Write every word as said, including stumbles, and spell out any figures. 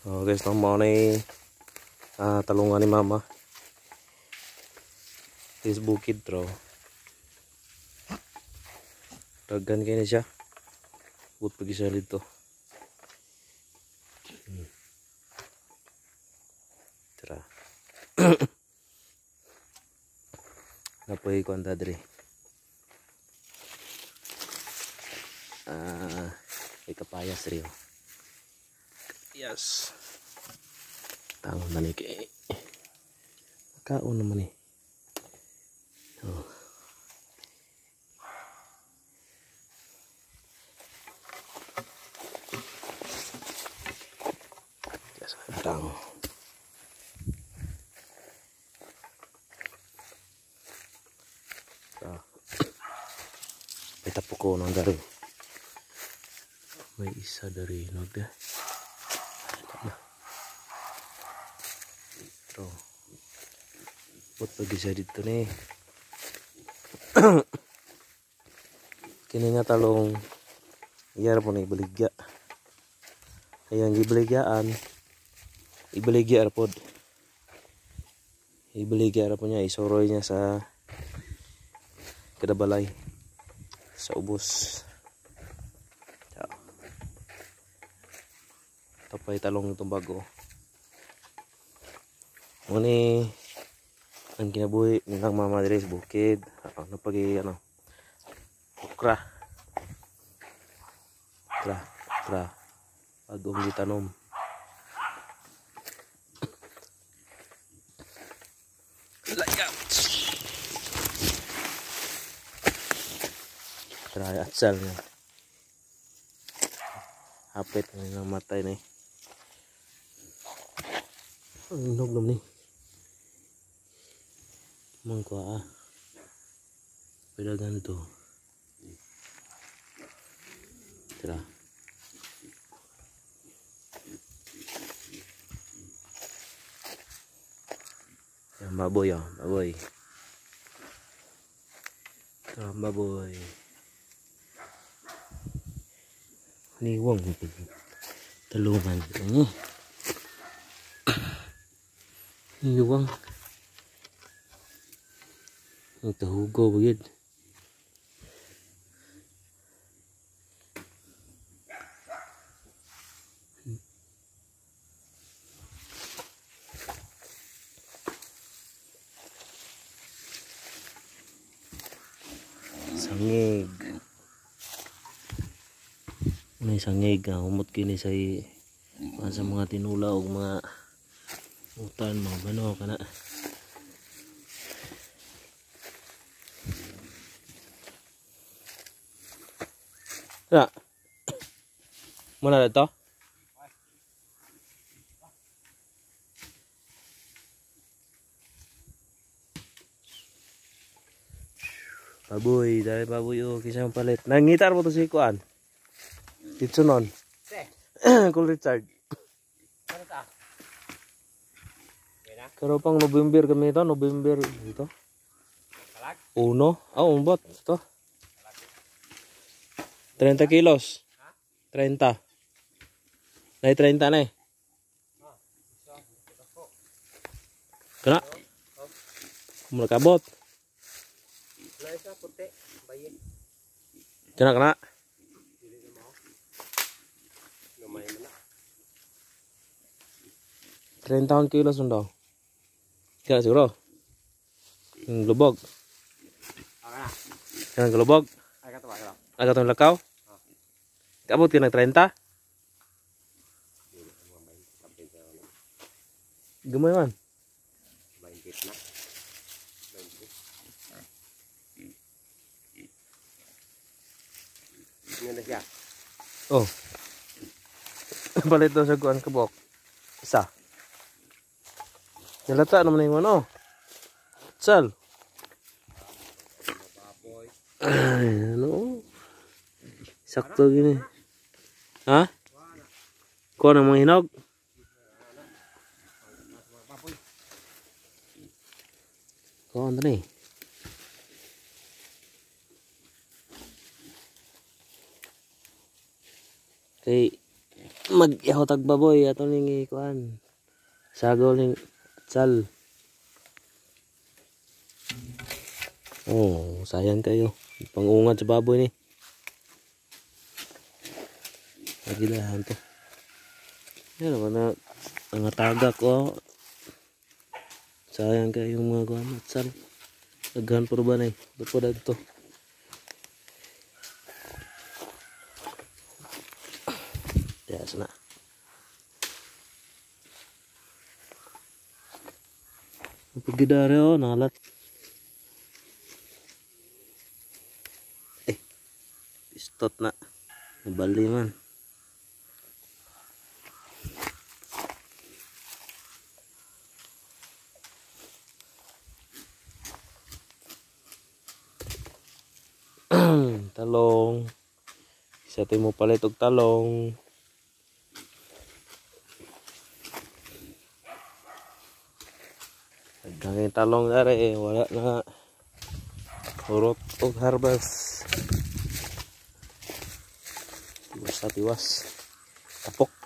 Oh guys, no mau nih ah, talungan ni mama. Is bukid bro. Dagan kayaknya siya. Buat pergi saya dito. Hmm. Tara. Napoy ko anda diri. Ah, ikapayas rin. Yes. Tangan na ni kay. Kaon naman eh. Oh. Yes, tang. Ah. Itapo ko nang dari. May isa dari nagda. Ito. Buat pagi saya dito nih. Kini nga talong iyar po na ibaligya. Ayan, ibaligyaan. Ibaligya po. Ibaligya po niya. Isoroy niya sa kadabalay. Sa ubos. Tapay talong itong bago. Muni ang kinabuhi ng mama diri sa bukid. Ano pagi ano? Okra. Okra, okra. Adong gitanom. Layak. Try atsal niya. Hapit ng matay ni. Ang inog naman ni. Mangkuha ah. Pedagan ito. Tira. Yang baboy oh, baboy. Tira baboy. Niwang talungan ini. Niwang. Ito hugo bagid. Sangig. May sangig nga umot kini sa sa mga tinula o mga utan mga bano kana. Ya. Mana ada to? Baboy, dari baboy oh kisah palit. Nangitar mo to si kuan. Itsunon. Kul Richard. Karo pang November kami ito, November ito. Uno, oh umbot ito. treinta kilos. treinta. Nay treinta na eh. Kena. Mula kabot. Kena kena. treinta kilos undo. Kena siguro. Yung lubog. Yang gelobog. Agak tong lakaw. Kabot ka ng treinta. Gamay man. Oh. Palit daw sa kuan kabok. Isa. Nalata naman yung ano. Sal. Ay, ano? Sakto gini. Ha? Kuha ng mga hinog? Kuha na rin. Kay mag-ihotag baboy ato ning ikuan. Sagol ning sal. Oh, sayang kayo. Pangungad sa baboy ni. Lagi lang to. Yan naman na ang tagak ko. Sayang kayo yung mga kuan at sal. Daghan po ba na eh. Ba't po dito? Yes na. Pagidari oh, nalat. Eh, pistot na. Nabali man. Talong. Isa tayo mo palit og talong. Nagkangin talong dari eh. Wala na. Hurot og harvest. Tiwas na tiwas. Tapok.